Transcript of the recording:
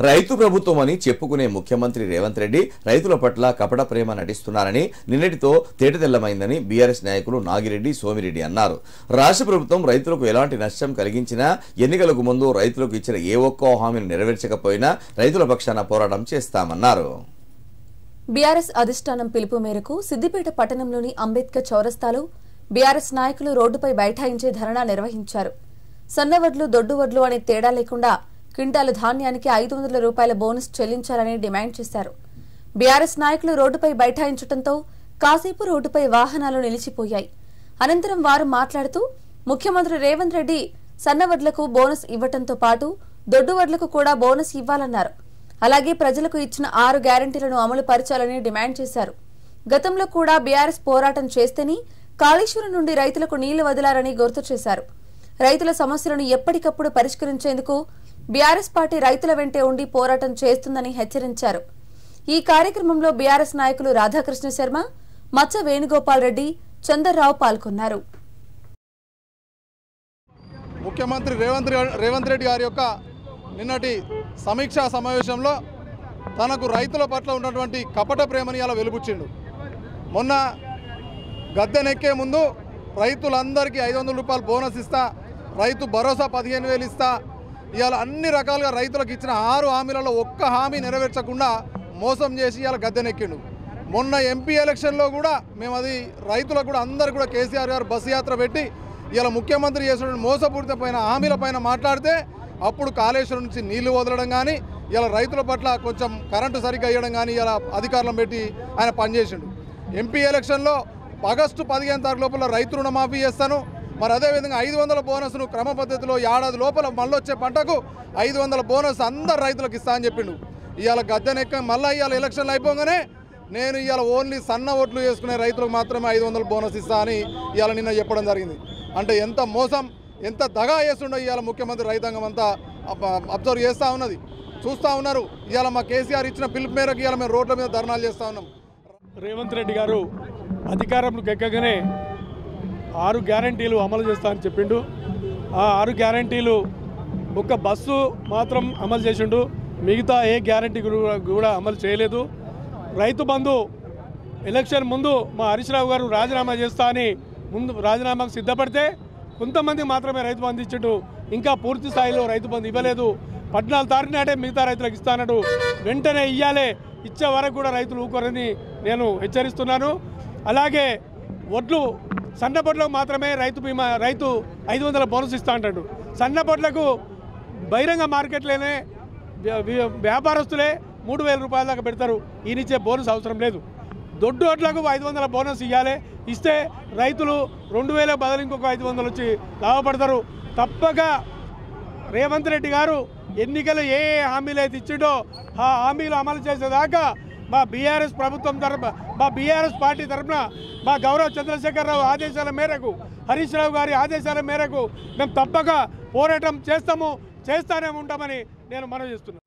రైతు ప్రభుత్వం అని చెప్పుకునే ముఖ్యమంత్రి రేవంత్ రెడ్డి రైతుల పట్ల కపట ప్రేమ నటిస్తున్నారని నిన్నటితో తేటతెల్లమైందని బీఆర్ఎస్ నాయకులు నాగిరెడ్డి సోమిరెడ్డి అన్నారు. రాష్ట్ర ప్రభుత్వం రైతులకు ఎలాంటి నష్టం కలిగించినా ఎన్నికలకు ముందు రైతులకు ఇచ్చిన ఏ ఒక్క హామీని నెరవేర్చకపోయినా రైతుల పక్షాన పోరాటం చేస్తామన్నారు. బీఆర్ఎస్ అధిష్టానం పిలుపు మేరకు సిద్దిపేట పట్టణంలోని అంబేద్కర్ చౌరస్తాలో బీఆర్ఎస్ నాయకులు రోడ్డుపై బైఠాయించి ధర్నా నిర్వహించారు. సన్నవడ్లు దొడ్డువడ్లు అనే తేడా లేకుండా క్వింటాలు ధాన్యానికి 500 రూపాయల బోనస్ చెల్లించాలని డిమాండ్ చేశారు. బీఆర్ఎస్ నాయకులు రోడ్డుపై బైఠాయించడంతో కాసేపు రోడ్డుపై వాహనాలు నిలిచిపోయాయి. అనంతరం వారు మాట్లాడుతూ ముఖ్యమంత్రి రేవంత్ రెడ్డి సన్నవడ్లకు బోనస్ ఇవ్వడంతో పాటు దొడ్డువడ్లకు కూడా బోనస్ ఇవ్వాలన్నారు. అలాగే ప్రజలకు ఇచ్చిన 6 గ్యారెంటీలను అమలు పరచాలని డిమాండ్ చేశారు. గతంలో కూడా బీఆర్ఎస్ పోరాటం చేస్తేనే కాళేశ్వరం నుండి రైతులకు నీళ్లు వదిలారని గుర్తు చేశారు. రైతుల సమస్యలను ఎప్పటికప్పుడు పరిష్కరించేందుకు బీఆర్ఎస్ పార్టీ రైతుల వెంటే ఉండి పోరాటం చేస్తుందని హెచ్చరించారు. ఈ కార్యక్రమంలో బీఆర్ఎస్ నాయకులు రాధాకృష్ణ శర్మ, మచ్చ వేణుగోపాల్ రెడ్డి, చందర్రావు పాల్గొన్నారు. ముఖ్యమంత్రి రేవంత్ రెడ్డి గారి యొక్క నిన్నటి సమీక్షా సమావేశంలో తనకు రైతుల పట్ల ఉన్నటువంటి కపట ప్రేమని అలా వెలుబుచ్చిండు. మొన్న గద్దెనెక్కే ముందు రైతులందరికీ 500 రూపాయలు బోనస్ ఇస్తా, రైతు భరోసా 15,000 ఇస్తా, ఇవాళ అన్ని రకాలుగా రైతులకు ఇచ్చిన 6 హామీలలో ఒక్క హామీ నెరవేర్చకుండా మోసం చేసి ఇవాళ గద్దెనెక్కిండు. మొన్న ఎంపీ ఎలక్షన్లో కూడా మేము అది రైతులకు కూడా అందరు కూడా కేసీఆర్ గారు బస్సు యాత్ర పెట్టి ఇవాళ ముఖ్యమంత్రి చేసిన మోసపూరితమైన హామీలపైన మాట్లాడితే అప్పుడు కాళేశ్వరం నుంచి నీళ్లు వదలడం కానీ ఇలా రైతుల పట్ల కొంచెం కరెంటు సరిగ్గా ఇవ్వడం కానీ ఇలా అధికారులను పెట్టి ఆయన పనిచేసిండు. ఎంపీ ఎలక్షన్లో ఆగస్టు 15 తారీఖు లోపల రైతు రుణమాఫీ చేస్తాను, మరి అదేవిధంగా 500 బోనస్ను క్రమ పద్ధతిలో ఏడాది లోపల మళ్ళీ వచ్చే పంటకు 500 బోనస్ అందరు రైతులకు ఇస్తా అని చెప్పిండు. ఇవాళ గద్దెనెక్క మళ్ళీ ఇవాళ ఎలక్షన్లు అయిపోగానే నేను ఇవాళ ఓన్లీ సన్న ఓట్లు వేసుకునే రైతులకు మాత్రమే 500 బోనస్ ఇస్తా అని ఇవాళ నిన్న చెప్పడం జరిగింది. అంటే ఎంత మోసం, ఎంత దగా చేస్తుండో ఇవాళ ముఖ్యమంత్రి రైతాంగం అంతా అబ్జర్వ్ చేస్తూ ఉన్నది, చూస్తూ ఉన్నారు. ఇవాళ మా కేసీఆర్ ఇచ్చిన పిలుపు మేరకు ఇవాళ మేము రోడ్ల మీద ధర్నాలు చేస్తూ ఉన్నాం. రేవంత్ రెడ్డి గారు అధికారంలోకి ఎక్కగానే 6 గ్యారంటీలు అమలు చేస్తామని చెప్పిండు. ఆ 6 గ్యారంటీలు ఒక్క బస్సు మాత్రం అమలు చేసిండు, మిగతా ఏ గ్యారంటీ కూడా అమలు చేయలేదు. రైతు బంధు ఎలక్షన్ ముందు మా హరీష్ రావు గారు రాజీనామా చేస్తా అని ముందు రాజీనామాకు సిద్ధపడితే కొంతమంది మాత్రమే రైతు బంధు ఇచ్చిండు, ఇంకా పూర్తి స్థాయిలో రైతు బంధు ఇవ్వలేదు. 14 తారీఖు నాటే మిగతా రైతులకు ఇస్తానడు, వెంటనే ఇయ్యాలే, ఇచ్చే వరకు కూడా రైతులు ఊరుకోరని నేను హెచ్చరిస్తున్నాను. అలాగే వడ్లు సన్నబొడ్లకు మాత్రమే రైతు 500 బోనస్ ఇస్తా అంటాడు. సన్నబొడ్లకు బహిరంగ మార్కెట్లోనే వ్యాపారస్తులే 3,000 రూపాయల దాకా పెడతారు, ఈయనిచ్చే బోనస్ అవసరం లేదు. దొడ్డు వడ్లకు 500 బోనస్ ఇవ్వాలి, ఇస్తే రైతులు 2,000 బదులు ఇంకొక 500 వచ్చి లాభపడతారు. తప్పక రేవంత్ రెడ్డి గారు ఎన్నికలు ఏ హామీలు అయితే ఇచ్చిండో ఆ హామీలు అమలు చేసేదాకా మా బీఆర్ఎస్ ప్రభుత్వం తరఫున, మా బీఆర్ఎస్ పార్టీ తరఫున మా గౌరవ చంద్రశేఖరరావు ఆదేశాల మేరకు, హరీష్ రావు గారి ఆదేశాల మేరకు మేము తప్పక పోరాటం చేస్తానే ఉంటామని నేను మనవి చేస్తున్నాను.